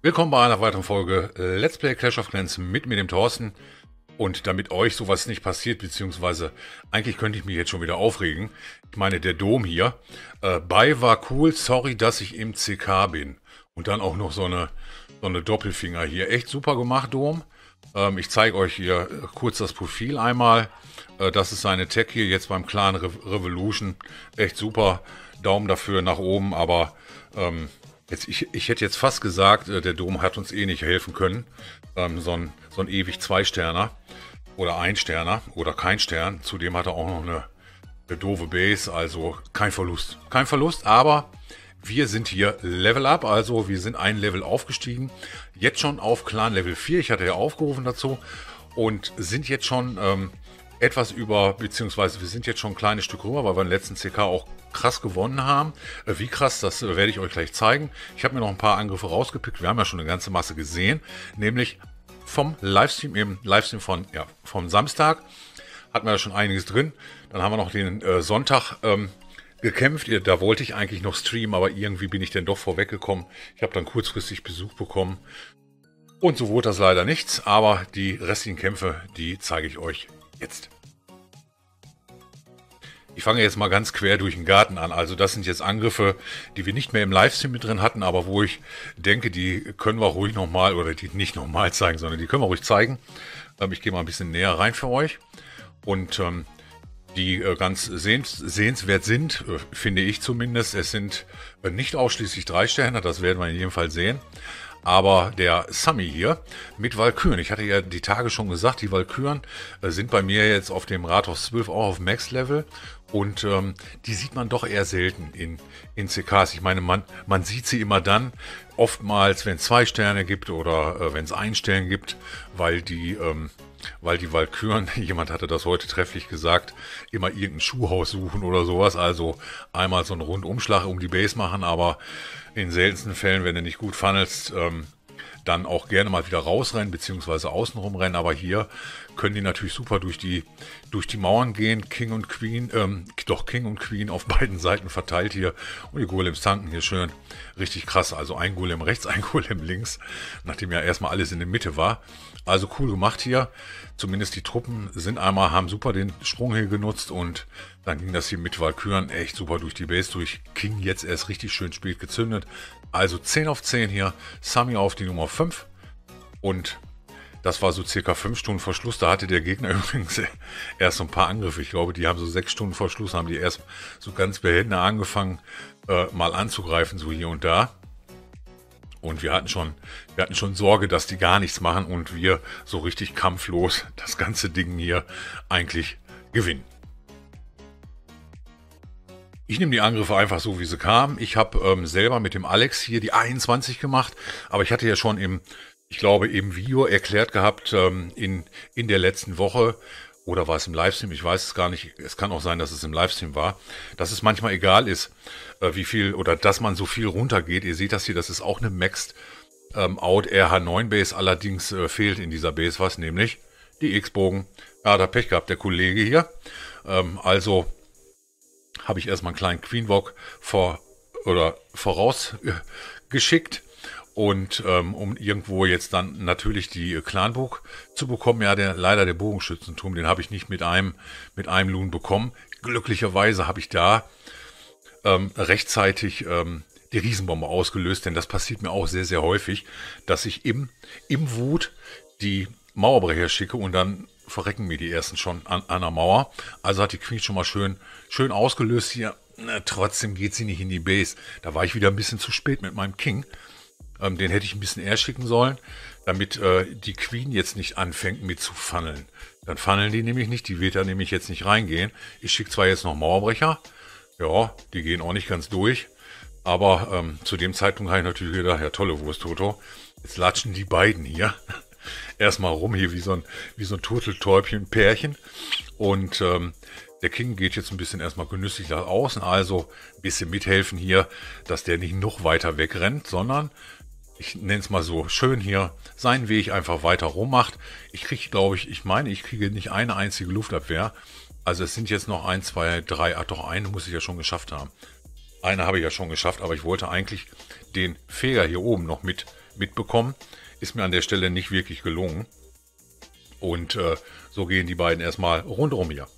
Willkommen bei einer weiteren Folge Let's Play Clash of Clans mit mir, dem Thorsten. Und damit euch sowas nicht passiert, beziehungsweise eigentlich könnte ich mich jetzt schon wieder aufregen. Ich meine, der Dom hier. Bei war cool, sorry, dass ich im CK bin. Und dann auch noch so eine Doppelfinger hier. Echt super gemacht, Dom. Ich zeige euch hier kurz das Profil einmal. Das ist seine Tech hier jetzt beim Clan Revolution. Echt super. Daumen dafür nach oben, aber ich hätte jetzt fast gesagt, der Dom hat uns eh nicht helfen können. So ein ewig Zwei-Sterner oder Ein-Sterner oder kein Stern. Zudem hat er auch noch eine doofe Base, also kein Verlust. Kein Verlust, aber wir sind hier Level Up, also wir sind ein Level aufgestiegen. Jetzt schon auf Clan Level 4, ich hatte ja aufgerufen dazu. Und sind jetzt schon etwas über, beziehungsweise wir sind jetzt schon ein kleines Stück rüber, weil wir im letzten CK auch krass gewonnen haben. Wie krass, das werde ich euch gleich zeigen. Ich habe mir noch ein paar Angriffe rausgepickt. Wir haben ja schon eine ganze Masse gesehen, nämlich vom Livestream, im Livestream vom Samstag hatten wir ja schon einiges drin. Dann haben wir noch den Sonntag gekämpft. Da wollte ich eigentlich noch streamen, aber irgendwie bin ich dann doch vorweggekommen. Ich habe dann kurzfristig Besuch bekommen und so wurde das leider nichts, aber die restlichen Kämpfe, die zeige ich euch jetzt. Ich fange jetzt mal ganz quer durch den Garten an. Also das sind jetzt Angriffe, die wir nicht mehr im Livestream mit drin hatten, aber wo ich denke, die können wir ruhig nochmal, oder die nicht nochmal zeigen, sondern die können wir ruhig zeigen. Ich gehe mal ein bisschen näher rein für euch. Und die ganz sehenswert sind, finde ich zumindest. Es sind nicht ausschließlich 3 Sterne, das werden wir in jedem Fall sehen. Aber der Sammy hier mit Valkyren, ich hatte ja die Tage schon gesagt, die Valkyren sind bei mir jetzt auf dem Rathaus 12 auch auf Max-Level. Und die sieht man doch eher selten in CKs. Ich meine, man sieht sie immer dann, oftmals, wenn es 2 Sterne gibt oder wenn es 1 Stern gibt, weil die Valkyren, jemand hatte das heute trefflich gesagt, immer irgendein Schuhhaus suchen oder sowas. Also einmal so einen Rundumschlag um die Base machen, aber in seltensten Fällen, wenn du nicht gut funnelst, dann auch gerne mal wieder rausrennen, beziehungsweise außenrum rennen. Aber hier können die natürlich super durch die Mauern gehen. King und Queen auf beiden Seiten verteilt hier. Und die Golems tanken hier schön. Richtig krass. Also ein Golem rechts, ein Golem links. Nachdem ja erstmal alles in der Mitte war. Also cool gemacht hier. Zumindest die Truppen haben super den Sprung hier genutzt. Und dann ging das hier mit Valkyren echt super durch die Base durch. King jetzt erst richtig schön spät gezündet. Also 10 auf 10 hier. Sammy auf die Nummer 5. Und das war so circa 5 Stunden Verschluss. Da hatte der Gegner übrigens erst so ein paar Angriffe. Ich glaube, die haben so 6 Stunden Verschluss, haben die erst so ganz behende angefangen, mal anzugreifen, so hier und da. Und wir hatten schon Sorge, dass die gar nichts machen und wir so richtig kampflos das ganze Ding hier eigentlich gewinnen. Ich nehme die Angriffe einfach so, wie sie kamen. Ich habe selber mit dem Alex hier die 21 gemacht, aber ich hatte ja schon im Video erklärt gehabt, in der letzten Woche, oder war es im Livestream, ich weiß es gar nicht, es kann auch sein, dass es im Livestream war, dass es manchmal egal ist, wie viel, oder dass man so viel runtergeht. Ihr seht das hier, das ist auch eine Maxed Out RH9 Base, allerdings fehlt in dieser Base was, nämlich die X-Bogen. Ja, hat er Pech gehabt, der Kollege hier. Also habe ich erstmal einen kleinen Queenwalk vorausgeschickt. Und um irgendwo jetzt dann natürlich die Clanburg zu bekommen, ja, leider der Bogenschützenturm, den habe ich nicht mit einem Loon bekommen. Glücklicherweise habe ich da rechtzeitig die Riesenbombe ausgelöst, denn das passiert mir auch sehr, sehr häufig, dass ich im Wut die Mauerbrecher schicke und dann verrecken mir die ersten schon an der Mauer. Also hat die Queen schon mal schön ausgelöst hier. Trotzdem geht sie nicht in die Base. Da war ich wieder ein bisschen zu spät mit meinem King. Den hätte ich ein bisschen eher schicken sollen, damit die Queen jetzt nicht anfängt mit zu funneln. Dann funneln die nämlich nicht, die wird da nämlich jetzt nicht reingehen. Ich schicke zwar jetzt noch Mauerbrecher, ja, die gehen auch nicht ganz durch, aber zu dem Zeitpunkt habe ich natürlich gedacht, ja, tolle Wurst, Toto. Jetzt latschen die beiden hier erstmal rum, hier wie so ein Turteltäubchen-Pärchen. Und der King geht jetzt ein bisschen erstmal genüsslich nach außen, also ein bisschen mithelfen hier, dass der nicht noch weiter wegrennt, sondern ich nenne es mal so, schön hier seinen Weg einfach weiter rummacht. Ich kriege nicht eine einzige Luftabwehr. Also es sind jetzt noch 1, 2, 3, doch eine muss ich ja schon geschafft haben. Eine habe ich ja schon geschafft, aber ich wollte eigentlich den Feger hier oben noch mit mitbekommen. Ist mir an der Stelle nicht wirklich gelungen. Und so gehen die beiden erstmal rundherum hier.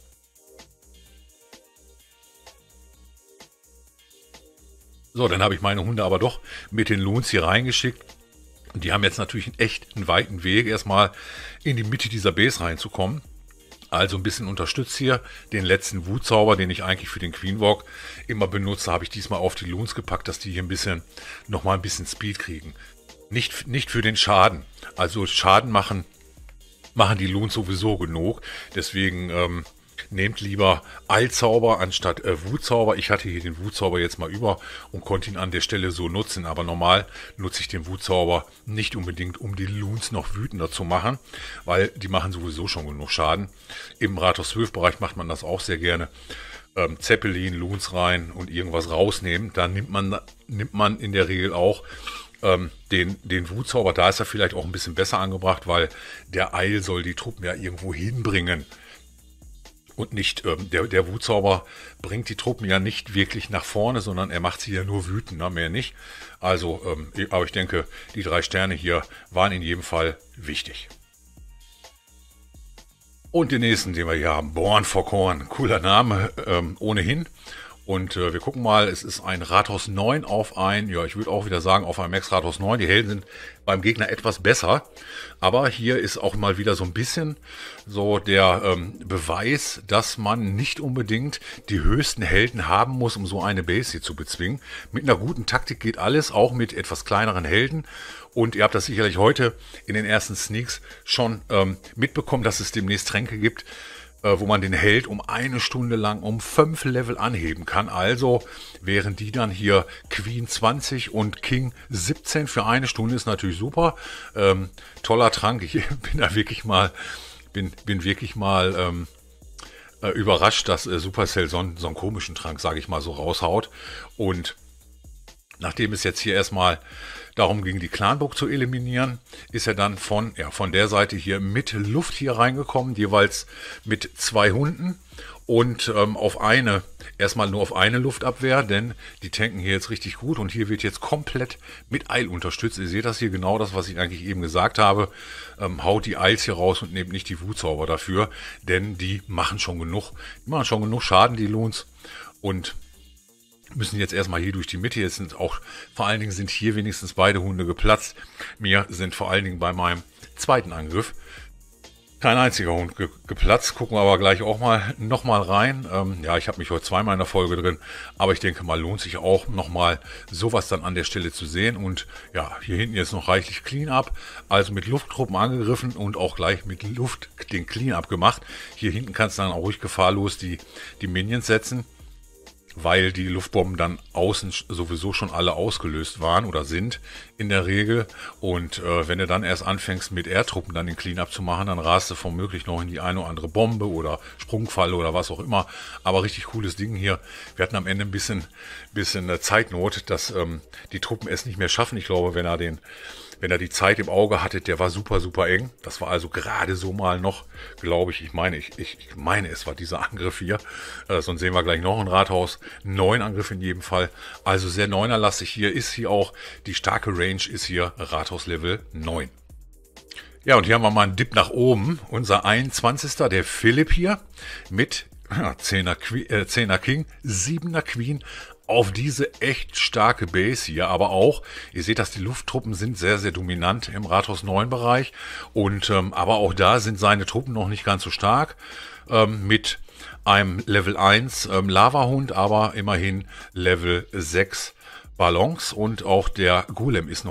So, dann habe ich meine Hunde aber doch mit den Loons hier reingeschickt. Und die haben jetzt natürlich echt einen weiten Weg, erstmal in die Mitte dieser Base reinzukommen. Also ein bisschen unterstützt hier. Den letzten Wutzauber, den ich eigentlich für den Queen Walk immer benutze, habe ich diesmal auf die Loons gepackt, dass die hier nochmal ein bisschen Speed kriegen. Nicht für den Schaden. Also Schaden machen die Loons sowieso genug. Deswegen nehmt lieber Eilzauber anstatt Wutzauber. Ich hatte hier den Wutzauber jetzt mal über und konnte ihn an der Stelle so nutzen. Aber normal nutze ich den Wutzauber nicht unbedingt, um die Loons noch wütender zu machen, weil die machen sowieso schon genug Schaden. Im Rathaus 12 Bereich macht man das auch sehr gerne. Zeppelin, Loons rein und irgendwas rausnehmen. Da nimmt man in der Regel auch den Wutzauber. Da ist er vielleicht auch ein bisschen besser angebracht, weil der Eil soll die Truppen ja irgendwo hinbringen. Und nicht, der Wutzauber bringt die Truppen ja nicht wirklich nach vorne, sondern er macht sie ja nur wütender, mehr nicht. Also, aber ich denke, die 3 Sterne hier waren in jedem Fall wichtig. Und den nächsten, den wir hier haben, Born for Corn. Cooler Name, ohnehin. Und wir gucken mal, es ist ein Rathaus 9 auf ein, ja, ich würde auch wieder sagen, auf ein Max Rathaus 9. Die Helden sind beim Gegner etwas besser. Aber hier ist auch mal wieder so ein bisschen so der Beweis, dass man nicht unbedingt die höchsten Helden haben muss, um so eine Base hier zu bezwingen. Mit einer guten Taktik geht alles, auch mit etwas kleineren Helden. Und ihr habt das sicherlich heute in den ersten Sneaks schon mitbekommen, dass es demnächst Tränke gibt, wo man den Held um 1 Stunde lang um 5 Level anheben kann. Also wären die dann hier Queen 20 und King 17 für 1 Stunde, ist natürlich super. Toller Trank. Ich bin da wirklich mal, bin wirklich mal überrascht, dass Supercell so einen komischen Trank, sage ich mal, so raushaut. Und nachdem es jetzt hier erstmal darum ging, die Clanburg zu eliminieren, ist er dann von der Seite hier mit Luft hier reingekommen, jeweils mit 2 Hunden und erstmal nur auf eine Luftabwehr, denn die tanken hier jetzt richtig gut und hier wird jetzt komplett mit Eil unterstützt. Ihr seht das hier genau, das, was ich eigentlich eben gesagt habe. Haut die Eils hier raus und nehmt nicht die Wutzauber dafür, denn die machen schon genug Schaden, die Loons, und müssen jetzt erstmal hier durch die Mitte. Jetzt sind auch, vor allen Dingen sind hier wenigstens beide Hunde geplatzt. Mir sind vor allen Dingen bei meinem zweiten Angriff kein einziger Hund geplatzt. Gucken wir aber gleich auch nochmal rein. Ja, ich habe mich heute zweimal in der Folge drin, aber ich denke mal, lohnt sich auch nochmal sowas dann an der Stelle zu sehen. Und ja, hier hinten jetzt noch reichlich Clean-Up, also mit Lufttruppen angegriffen und auch gleich mit Luft den Clean-Up gemacht. Hier hinten kannst du dann auch ruhig gefahrlos die Minions setzen, weil die Luftbomben dann außen sowieso schon alle ausgelöst waren oder sind in der Regel. Und wenn du dann erst anfängst mit Airtruppen dann den Cleanup zu machen, dann rast du womöglich noch in die eine oder andere Bombe oder Sprungfalle oder was auch immer. Aber richtig cooles Ding hier. Wir hatten am Ende ein bisschen Zeitnot, dass die Truppen es nicht mehr schaffen. Ich glaube, wenn er die Zeit im Auge hatte, der war super, super eng. Das war also gerade so mal noch, glaube ich, ich meine, es war dieser Angriff hier. Sonst sehen wir gleich noch ein Rathaus. 9 Angriff in jedem Fall. Also sehr neunerlastig hier. Ist hier auch die starke Range, ist hier Rathaus Level 9. Ja, und hier haben wir mal einen Dip nach oben. Unser 21. der Philipp hier mit 10er King, 7er Queen, auf diese echt starke Base hier, aber auch, ihr seht, dass die Lufttruppen sind sehr, sehr dominant im Rathaus 9 Bereich und aber auch da sind seine Truppen noch nicht ganz so stark, mit einem Level 1 Lavahund, aber immerhin Level 6 Ballons, und auch der Golem ist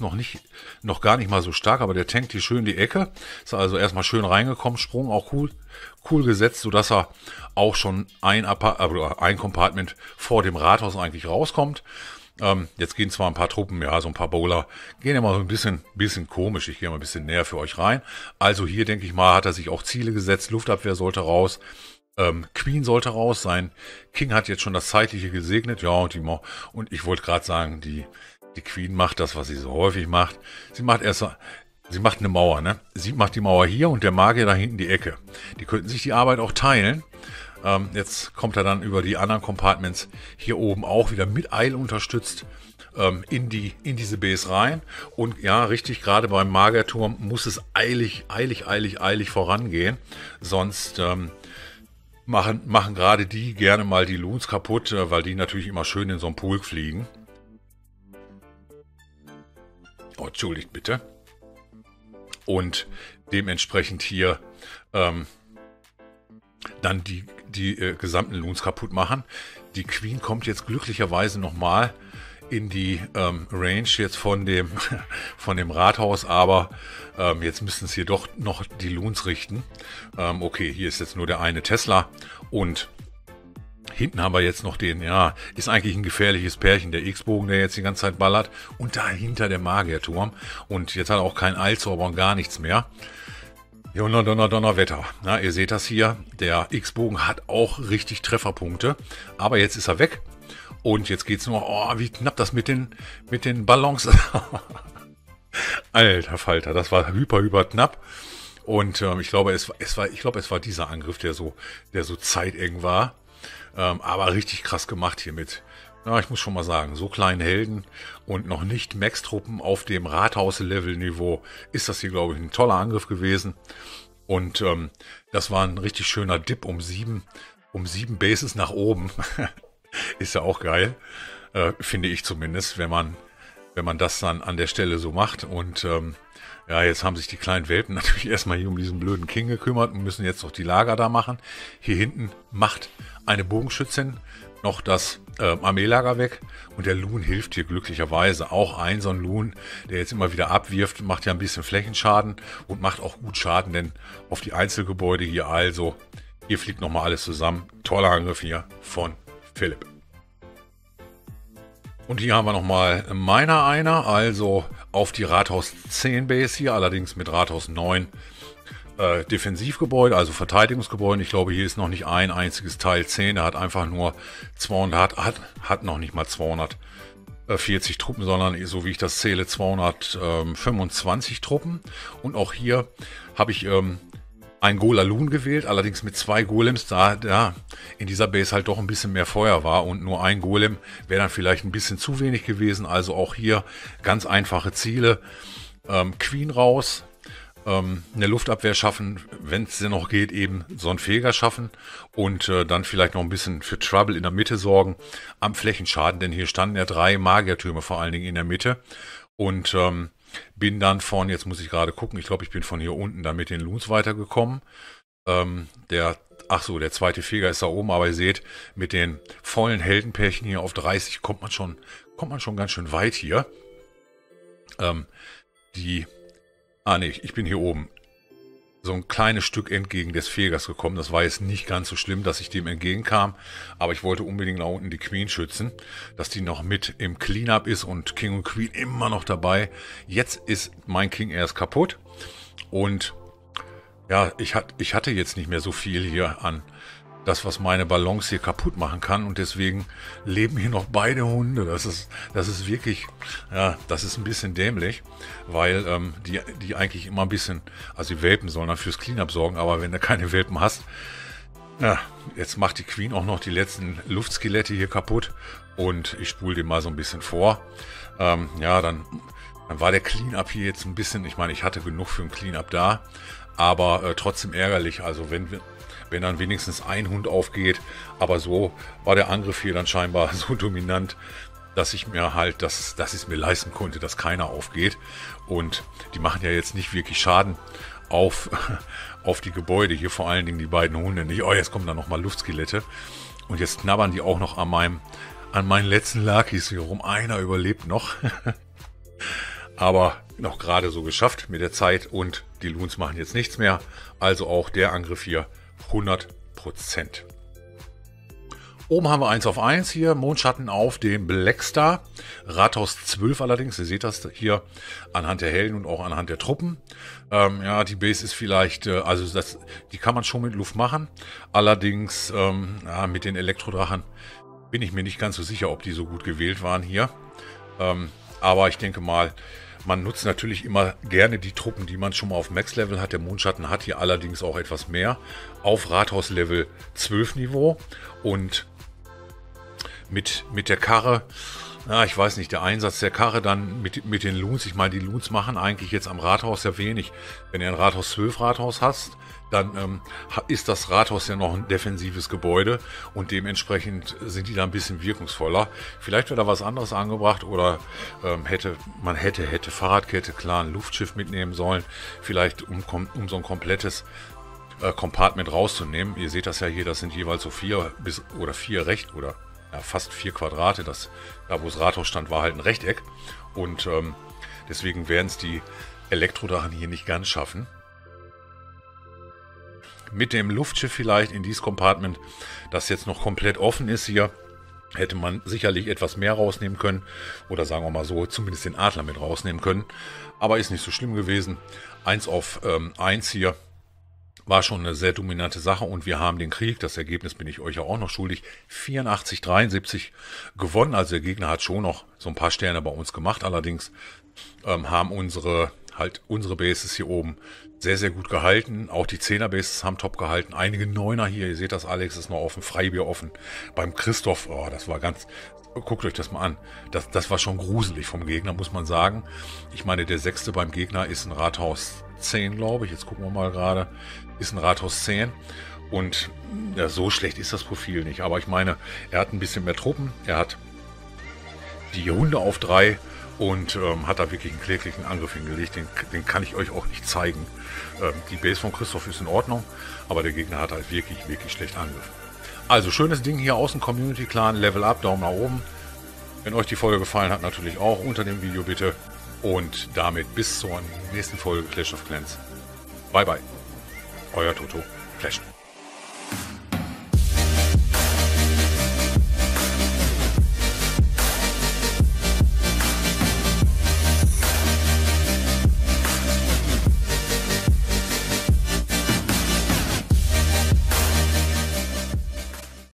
noch gar nicht mal so stark, aber der tankt hier schön die Ecke, ist also erstmal schön reingekommen, Sprung auch cool gesetzt, sodass er auch schon ein Compartment vor dem Rathaus eigentlich rauskommt. Jetzt gehen zwar ein paar Truppen, ja, so ein paar Bowler, gehen immer so ein bisschen komisch. Ich gehe mal ein bisschen näher für euch rein. Also hier, denke ich mal, hat er sich auch Ziele gesetzt. Luftabwehr sollte raus. Queen sollte raus sein. King hat jetzt schon das Zeitliche gesegnet. Ja, und ich wollte gerade sagen, die Queen macht das, was sie so häufig macht. Sie macht eine Mauer, ne? Sie macht die Mauer hier und der Magier da hinten die Ecke. Die könnten sich die Arbeit auch teilen. Jetzt kommt er dann über die anderen Compartments hier oben auch wieder mit Eil unterstützt. in diese Base rein. Und ja, richtig, gerade beim Magerturm muss es eilig vorangehen. Sonst machen gerade die gerne mal die Loons kaputt, weil die natürlich immer schön in so einen Pool fliegen. Oh, entschuldigt bitte. Und dementsprechend hier dann die gesamten Loons kaputt machen. Die Queen kommt jetzt glücklicherweise nochmal in die Range jetzt von dem Rathaus, aber jetzt müssen es hier doch noch die Loons richten. Okay, hier ist jetzt nur der eine Tesla und hinten haben wir jetzt noch den, ja, ist eigentlich ein gefährliches Pärchen, der X-Bogen, der jetzt die ganze Zeit ballert. Und dahinter der Magierturm. Und jetzt hat er auch kein Eilzauber und gar nichts mehr. Donnerwetter. Na, ihr seht das hier. Der X-Bogen hat auch richtig Trefferpunkte. Aber jetzt ist er weg. Und jetzt geht's nur, oh, wie knapp das mit den Ballons. Alter Falter, das war hyper knapp. Und ich glaube, es war dieser Angriff, der so zeiteng war. Aber richtig krass gemacht hiermit. Ja, ich muss schon mal sagen, so kleinen Helden und noch nicht Max-Truppen auf dem Rathaus-Level-Niveau ist das hier, glaube ich, ein toller Angriff gewesen. Und das war ein richtig schöner Dip um 7 Bases nach oben. Ist ja auch geil, finde ich zumindest, wenn man das dann an der Stelle so macht. Und ja, jetzt haben sich die kleinen Welpen natürlich erstmal hier um diesen blöden King gekümmert und müssen jetzt noch die Lager da machen. Hier hinten macht eine Bogenschützin noch das Armeelager weg und der Loon hilft hier glücklicherweise. Auch so ein Loon, der jetzt immer wieder abwirft, macht ja ein bisschen Flächenschaden und macht auch gut Schaden, denn auf die Einzelgebäude hier also, hier fliegt nochmal alles zusammen. Toller Angriff hier von Philipp. Und hier haben wir nochmal einer, also auf die Rathaus 10 Base hier, allerdings mit Rathaus 9 Defensivgebäude, also Verteidigungsgebäude. Ich glaube, hier ist noch nicht ein einziges Teil 10. Er hat einfach nur 200, hat noch nicht mal 240 Truppen, sondern, so wie ich das zähle, 225 Truppen. Und auch hier habe ich ein Golaloon gewählt, allerdings mit 2 Golems, da in dieser Base halt doch ein bisschen mehr Feuer war und nur ein Golem wäre dann vielleicht ein bisschen zu wenig gewesen. Also auch hier ganz einfache Ziele. Queen raus, eine Luftabwehr schaffen, wenn es denn noch geht, eben so einen Feger schaffen und dann vielleicht noch ein bisschen für Trouble in der Mitte sorgen am Flächenschaden, denn hier standen ja 3 Magiertürme vor allen Dingen in der Mitte und bin dann jetzt muss ich gerade gucken, ich glaube, ich bin von hier unten dann mit den Loons weitergekommen. Der zweite Feger ist da oben, aber ihr seht, mit den vollen Heldenpärchen hier auf 30 kommt man schon ganz schön weit hier. Ich bin hier oben so ein kleines Stück entgegen des Fegers gekommen. Das war jetzt nicht ganz so schlimm, dass ich dem entgegenkam, aber ich wollte unbedingt da unten die Queen schützen, dass die noch mit im Cleanup ist und King und Queen immer noch dabei. Jetzt ist mein King erst kaputt und ja, ich hatte jetzt nicht mehr so viel hier an das, was meine Ballons hier kaputt machen kann und deswegen leben hier noch beide Hunde. Das ist wirklich, ja, das ist ein bisschen dämlich, weil die eigentlich immer ein bisschen, also die Welpen sollen dann fürs Cleanup sorgen, aber wenn du keine Welpen hast, ja, jetzt macht die Queen auch noch die letzten Luftskelette hier kaputt und ich spule den mal so ein bisschen vor. Ja, dann war der Cleanup hier jetzt ein bisschen, ich meine, ich hatte genug für ein Cleanup da, aber trotzdem ärgerlich, also wenn dann wenigstens ein Hund aufgeht. Aber so war der Angriff hier dann scheinbar so dominant, dass ich mir halt, dass ich es mir leisten konnte, dass keiner aufgeht. Und die machen ja jetzt nicht wirklich Schaden auf die Gebäude. Hier vor allen Dingen die beiden Hunde nicht. Oh, jetzt kommen da nochmal Luftskelette. Und jetzt knabbern die auch noch an meinen letzten Lakis hier rum. Einer überlebt noch. Aber noch gerade so geschafft mit der Zeit. Und die Loons machen jetzt nichts mehr. Also auch der Angriff hier 100%. Oben haben wir 1 auf 1 hier, Mondschatten auf dem Blackstar, Rathaus 12 allerdings, ihr seht das hier anhand der Helden und auch anhand der Truppen. Ja, die Base ist vielleicht, die kann man schon mit Luft machen, allerdings ja, mit den Elektrodrachen bin ich mir nicht ganz so sicher, ob die so gut gewählt waren hier. Aber ich denke mal, man nutzt natürlich immer gerne die Truppen, die man schon mal auf Max-Level hat. Der Mondschatten hat hier allerdings auch etwas mehr auf Rathaus-Level 12 Niveau. Und mit der Karre, Ja, ich weiß nicht, der Einsatz der Karre dann mit den Loons, ich meine, die Loons machen eigentlich jetzt am Rathaus ja wenig. Wenn ihr ein Rathaus 12 Rathaus hast, dann ist das Rathaus ja noch ein defensives Gebäude und dementsprechend sind die da ein bisschen wirkungsvoller. Vielleicht wird da was anderes angebracht oder hätte Fahrradkette, klar, ein Luftschiff mitnehmen sollen, vielleicht um so ein komplettes Compartment rauszunehmen. Ihr seht das ja hier, das sind jeweils so vier oder ja, fast 4 Quadrate. Da wo das Rathaus stand, war halt ein Rechteck. Und deswegen werden es die Elektrodrachen hier nicht ganz schaffen. Mit dem Luftschiff vielleicht in dieses Compartment, das jetzt noch komplett offen ist hier, hätte man sicherlich etwas mehr rausnehmen können. Oder sagen wir mal so, zumindest den Adler mit rausnehmen können. Aber ist nicht so schlimm gewesen. 1 auf 1 hier. War schon eine sehr dominante Sache und wir haben den Krieg, das Ergebnis bin ich euch ja auch noch schuldig, 84-73 gewonnen. Also der Gegner hat schon noch so ein paar Sterne bei uns gemacht. Allerdings haben unsere Bases hier oben sehr, sehr gut gehalten. Auch die 10er Bases haben top gehalten. Einige 9er hier, ihr seht das, Alex ist noch offen, Freibier offen. Beim Christoph, oh, das war guckt euch das mal an. Das war schon gruselig vom Gegner, muss man sagen. Ich meine, der 6. beim Gegner ist ein Rathaus 10, glaube ich. Jetzt gucken wir mal gerade. Ist ein Rathaus 10. Und ja, so schlecht ist das Profil nicht. Aber ich meine, er hat ein bisschen mehr Truppen. Er hat die Hunde auf 3 und hat da wirklich einen kläglichen Angriff hingelegt. Den kann ich euch auch nicht zeigen. Die Base von Christoph ist in Ordnung, aber der Gegner hat halt wirklich, wirklich schlecht Angriff. Also schönes Ding hier aus dem Community Clan. Level Up, Daumen nach oben. Wenn euch die Folge gefallen hat, natürlich auch unter dem Video bitte. Und damit bis zur nächsten Folge Clash of Clans. Bye bye. Euer Toto Flash.